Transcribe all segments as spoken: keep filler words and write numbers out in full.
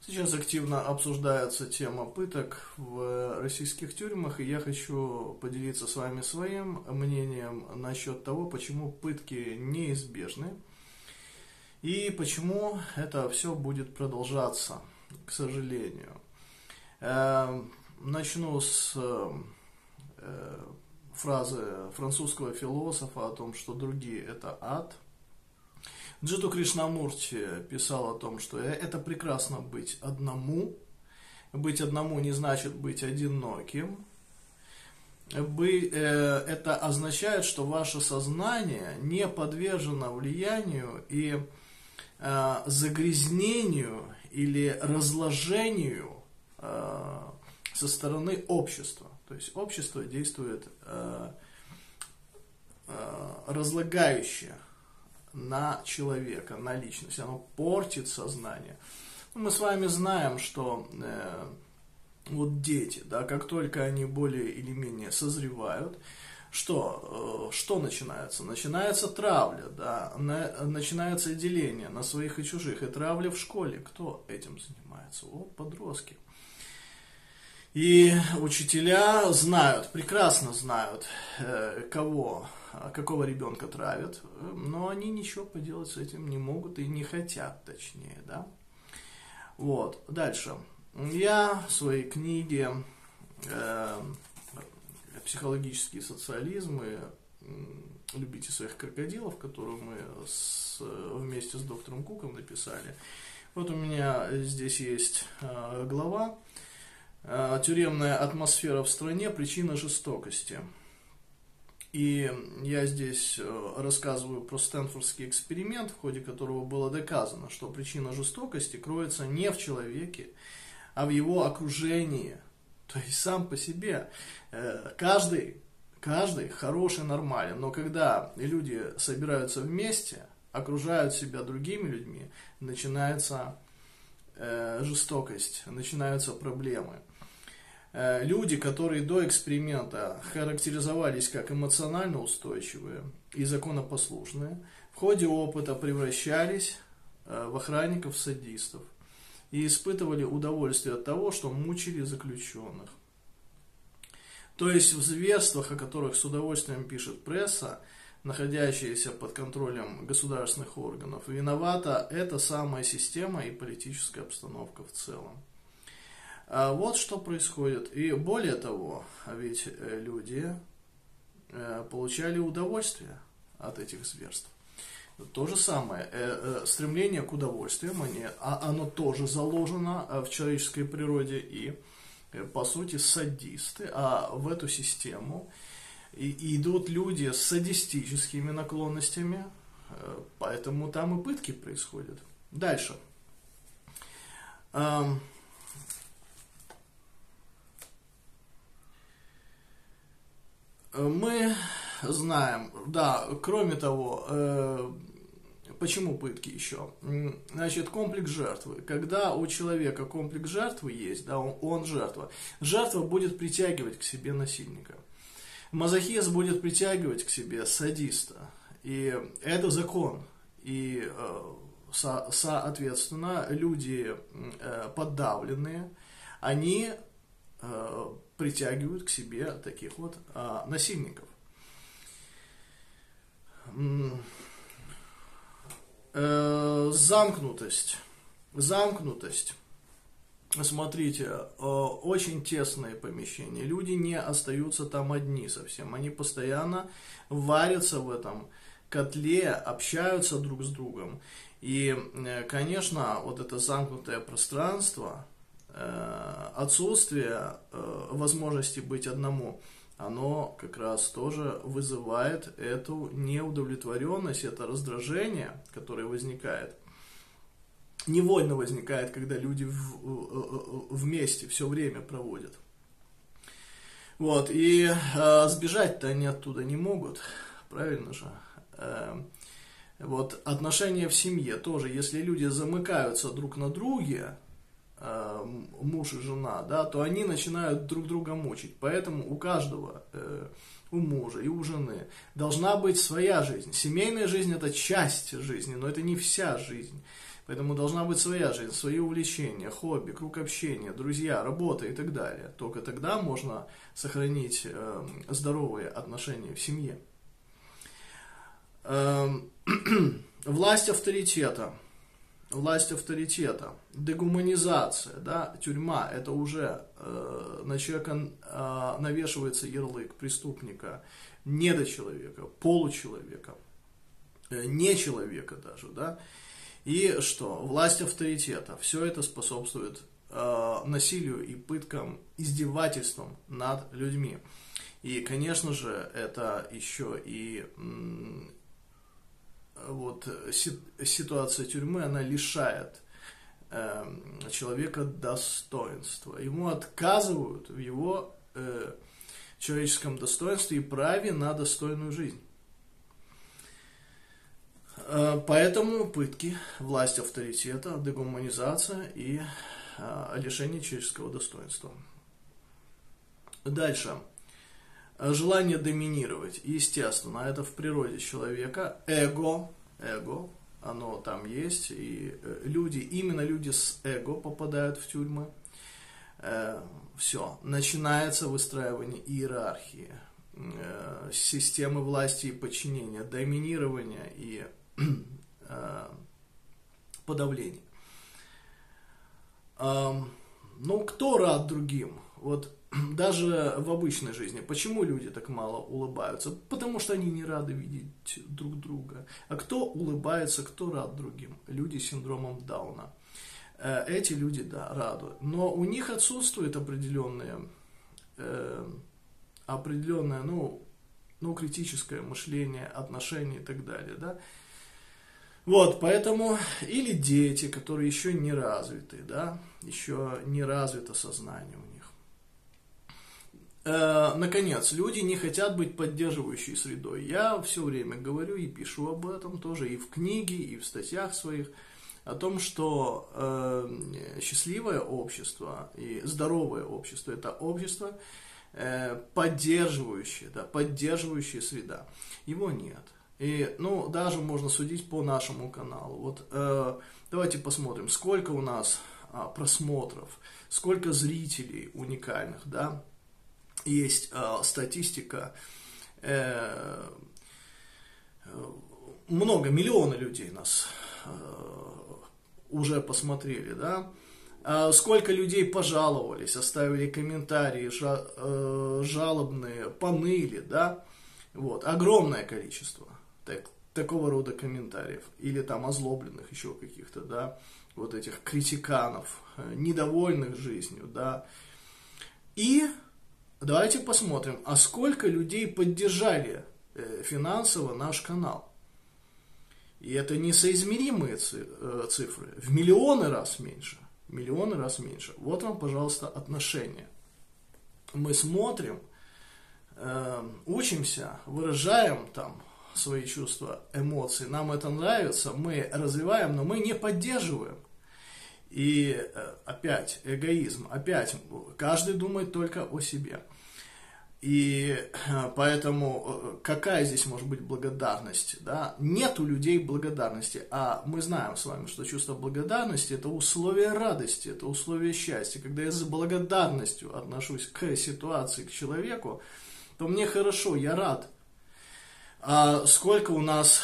Сейчас активно обсуждается тема пыток в российских тюрьмах, и я хочу поделиться с вами своим мнением насчет того, почему пытки неизбежны и почему это все будет продолжаться, к сожалению. Начну с фразы французского философа о том, что другие – это ад. Джиту Кришнамурти писал о том, что это прекрасно быть одному. Быть одному не значит быть одиноким. Это означает, что ваше сознание не подвержено влиянию и загрязнению или разложению со стороны общества. То есть общество действует разлагающе на человека, на личность, оно портит сознание. Мы с вами знаем, что э, вот дети, да, как только они более или менее созревают, что, э, что начинается? Начинается травля, да, на, начинается деление на своих и чужих, и травля в школе. Кто этим занимается? Вот подростки. И учителя знают, прекрасно знают, э, кого, какого ребенка травят, но они ничего поделать с этим не могут и не хотят, точнее, да. Вот, дальше. Я в своей книге э, «Психологический социализм» и «Любите своих крокодилов», которую мы с, вместе с доктором Куком написали, вот у меня здесь есть э, глава «Тюремная атмосфера в стране. Причина жестокости». И я здесь рассказываю про стэнфордский эксперимент, в ходе которого было доказано, что причина жестокости кроется не в человеке, а в его окружении. То есть сам по себе каждый, каждый хороший, нормален, но когда люди собираются вместе, окружают себя другими людьми, начинается жестокость, начинаются проблемы. Люди, которые до эксперимента характеризовались как эмоционально устойчивые и законопослушные, в ходе опыта превращались в охранников-садистов и испытывали удовольствие от того, что мучили заключенных. То есть в зверствах, о которых с удовольствием пишет пресса, находящаяся под контролем государственных органов, виновата эта самая система и политическая обстановка в целом. А вот что происходит. И более того, ведь люди получали удовольствие от этих зверств. То же самое. Стремление к удовольствиям, оно тоже заложено в человеческой природе. И, по сути, садисты. А в эту систему идут люди с садистическими наклонностями. Поэтому там и пытки происходят. Дальше. Мы знаем, да, кроме того, э, почему пытки еще? Значит, комплекс жертвы. Когда у человека комплекс жертвы есть, да, он, он жертва, жертва будет притягивать к себе насильника. Мазохист будет притягивать к себе садиста. И это закон. И, э, со, соответственно, люди э, подавленные, они э, притягивают к себе таких вот а, насильников. Э, замкнутость. Замкнутость. Смотрите, э, очень тесные помещения. Люди не остаются там одни совсем. Они постоянно варятся в этом котле, общаются друг с другом. И, э, конечно, вот это замкнутое пространство, отсутствие возможности быть одному, оно как раз тоже вызывает эту неудовлетворенность, это раздражение, которое возникает, невольно возникает, когда люди в, вместе все время проводят. Вот, и э, сбежать-то они оттуда не могут, правильно же? Э, вот, отношения в семье тоже, если люди замыкаются друг на друге, муж и жена, да, то они начинают друг друга мучить. Поэтому у каждого, э, у мужа и у жены должна быть своя жизнь. Семейная жизнь – это часть жизни, но это не вся жизнь. Поэтому должна быть своя жизнь, свои увлечения, хобби, круг общения, друзья, работа и так далее. Только тогда можно сохранить э, здоровые отношения в семье. Э, власть авторитета. Власть авторитета, дегуманизация, да, тюрьма, это уже э, на человека э, навешивается ярлык преступника, недочеловека, получеловека, э, не человека даже, да. И что? Власть авторитета, все это способствует э, насилию и пыткам, издевательствам над людьми. И, конечно же, это еще и... М- Вот ситуация тюрьмы, она лишает э, человека достоинства. Ему отказывают в его э, человеческом достоинстве и праве на достойную жизнь. Э, поэтому пытки, власть авторитета, дегуманизация и э, лишение человеческого достоинства. Дальше. Желание доминировать, естественно, это в природе человека, эго, эго, оно там есть, и люди, именно люди с эго попадают в тюрьмы. Э, все, начинается выстраивание иерархии, э, системы власти и подчинения, доминирования и э, подавления. Э, ну, кто рад другим? Вот даже в обычной жизни. Почему люди так мало улыбаются? Потому что они не рады видеть друг друга. А кто улыбается, кто рад другим? Люди с синдромом Дауна. Эти люди, да, радуют. Но у них отсутствует определенное, э, определенное, ну, ну, критическое мышление, отношения и так далее, да. Вот, поэтому, или дети, которые еще не развиты, да, еще не развито сознание у них. Наконец, люди не хотят быть поддерживающей средой. Я все время говорю и пишу об этом тоже и в книге, и в статьях своих, о том, что э, счастливое общество и здоровое общество – это общество, э, поддерживающее, да, поддерживающая среда. Его нет. И, ну, даже можно судить по нашему каналу. Вот э, давайте посмотрим, сколько у нас а, просмотров, сколько зрителей уникальных, да. Есть э, статистика, э, много, миллионы людей нас э, уже посмотрели, да. А сколько людей пожаловались, оставили комментарии жа, э, жалобные, поныли, да. Вот, огромное количество так, такого рода комментариев. Или там озлобленных еще каких-то, да, вот этих критиканов, недовольных жизнью, да. И... Давайте посмотрим, а сколько людей поддержали э, финансово наш канал. И это несоизмеримые цифры, в миллионы раз меньше, миллионы раз меньше. Вот вам, пожалуйста, отношения. Мы смотрим, э, учимся, выражаем там свои чувства, эмоции, нам это нравится, мы развиваем, но мы не поддерживаем. И опять эгоизм, опять каждый думает только о себе. И поэтому какая здесь может быть благодарность? Да? Нет у людей благодарности, а мы знаем с вами, что чувство благодарности – это условие радости, это условие счастья. Когда я с благодарностью отношусь к ситуации, к человеку, то мне хорошо, я рад. А сколько у нас...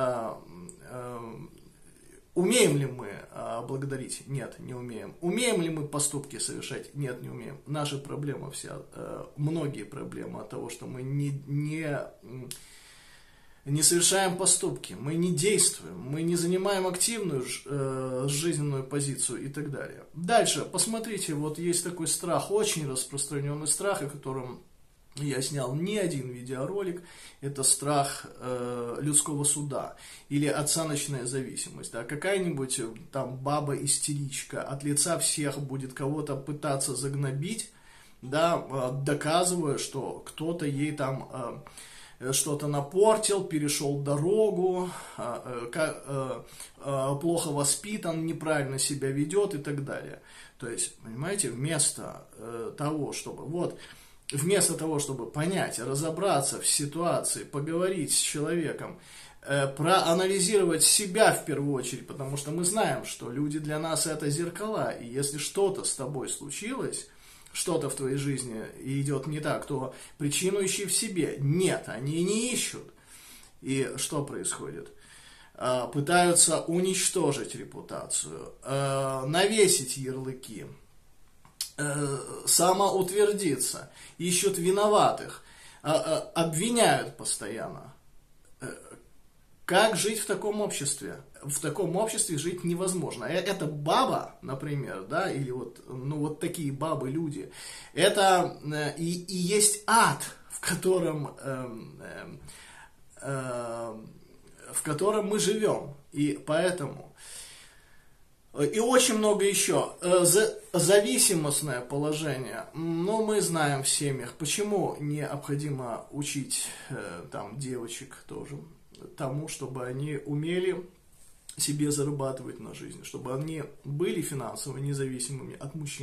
Умеем ли мы а, благодарить? Нет, не умеем. Умеем ли мы поступки совершать? Нет, не умеем. Наша проблема вся, а, многие проблемы от того, что мы не, не, не совершаем поступки, мы не действуем, мы не занимаем активную а, жизненную позицию и так далее. Дальше, посмотрите, вот есть такой страх, очень распространенный страх, о котором я снял не один видеоролик, это страх э, людского суда или оценочная зависимость. Да? Какая-нибудь там баба-истеричка от лица всех будет кого-то пытаться загнобить, да, э, доказывая, что кто-то ей там э, что-то напортил, перешел дорогу, э, э, э, плохо воспитан, неправильно себя ведет и так далее. То есть, понимаете, вместо э, того, чтобы... вот Вместо того, чтобы понять, разобраться в ситуации, поговорить с человеком, проанализировать себя в первую очередь, потому что мы знаем, что люди для нас это зеркала, и если что-то с тобой случилось, что-то в твоей жизни идет не так, то причину ищи в себе. Нет, они не ищут. И что происходит? Пытаются уничтожить репутацию, навесить ярлыки, самоутвердиться, ищут виноватых, обвиняют постоянно. Как жить в таком обществе? В таком обществе жить невозможно. Это баба, например, да, или вот, ну, вот такие бабы, люди. Это и, и есть ад, в котором, э, э, в котором мы живем. И поэтому... И очень много еще. Зависимостное положение. Но мы знаем в семьях, почему необходимо учить там девочек тоже тому, чтобы они умели себе зарабатывать на жизнь, чтобы они были финансово независимыми от мужчин.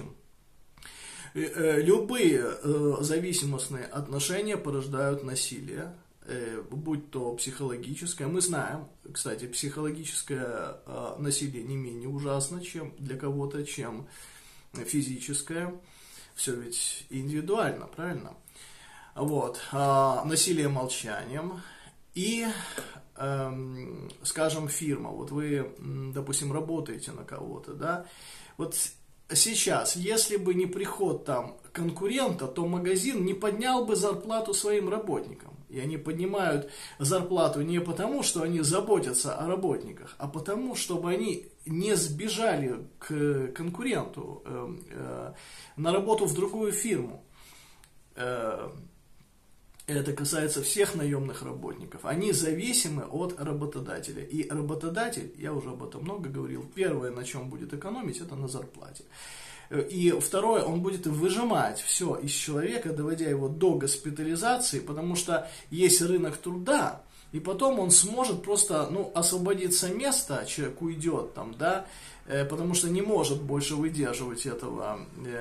Любые зависимостные отношения порождают насилие, будь то психологическое. Мы знаем, кстати, психологическое насилие не менее ужасно, чем для кого-то, чем физическое. Все ведь индивидуально, правильно? Вот. Насилие молчанием. И, эм, скажем, фирма, вот вы, допустим, работаете на кого-то, да, вот сейчас, если бы не приход там конкурента, то магазин не поднял бы зарплату своим работникам. И они поднимают зарплату не потому, что они заботятся о работниках, а потому, чтобы они не сбежали к конкуренту э, э, на работу в другую фирму. Э, Это касается всех наемных работников. Они зависимы от работодателя. И работодатель, я уже об этом много говорил, первое, на чем будет экономить, это на зарплате. И второе, он будет выжимать все из человека, доводя его до госпитализации, потому что есть рынок труда, и потом он сможет просто, ну, освободиться место, человек уйдет там, да, потому что не может больше выдерживать этого,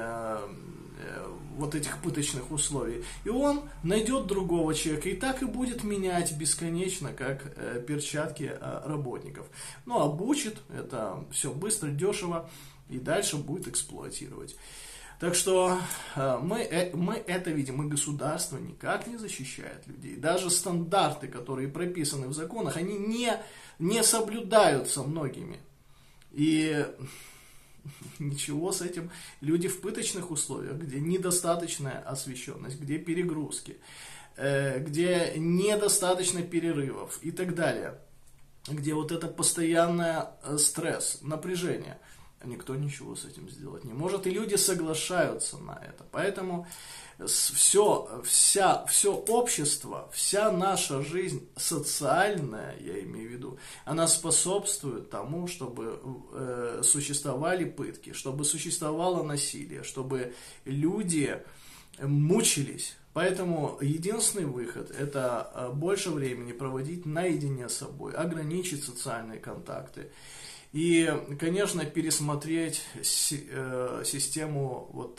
вот этих пыточных условий. И он найдет другого человека, и так и будет менять бесконечно, как перчатки работников. Ну, обучит, это все быстро, дешево, и дальше будет эксплуатировать. Так что мы, мы это видим, и государство никак не защищает людей. Даже стандарты, которые прописаны в законах, они не, не соблюдаются многими. И ничего с этим. Люди в пыточных условиях, где недостаточная освещенность, где перегрузки, где недостаточно перерывов и так далее, где вот это постоянный стресс, напряжение, никто ничего с этим сделать не может, и люди соглашаются на это. Поэтому все, вся, все общество, вся наша жизнь социальная, я имею в виду, она способствует тому, чтобы э, существовали пытки, чтобы существовало насилие, чтобы люди мучились. Поэтому единственный выход – это больше времени проводить наедине с собой, ограничить социальные контакты. И, конечно, пересмотреть систему, вот,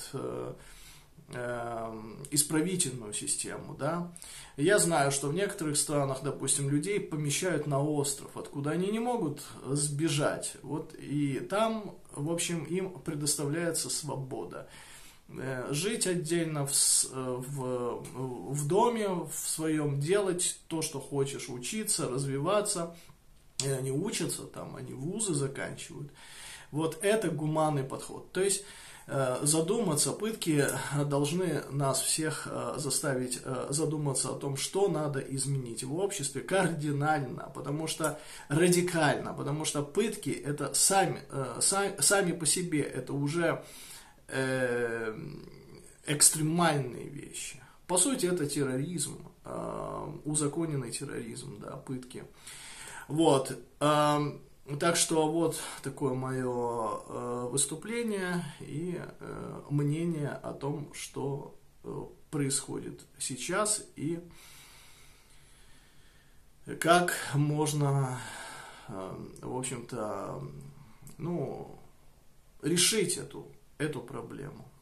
исправительную систему, да. Я знаю, что в некоторых странах, допустим, людей помещают на остров, откуда они не могут сбежать. Вот, и там, в общем, им предоставляется свобода. Жить отдельно в, в, в доме, в своем, делать то, что хочешь, учиться, развиваться. И они учатся, там, они вузы заканчивают. Вот это гуманный подход. То есть э, задуматься, пытки должны нас всех э, заставить э, задуматься о том, что надо изменить в обществе кардинально, потому что радикально, потому что пытки это сами, э, сами, сами по себе, это уже э, экстремальные вещи. По сути, это терроризм, э, узаконенный терроризм, да, пытки. Вот, э, так что вот такое мое э, выступление и э, мнение о том, что э, происходит сейчас и как можно, э, в общем-то, ну, решить эту, эту проблему.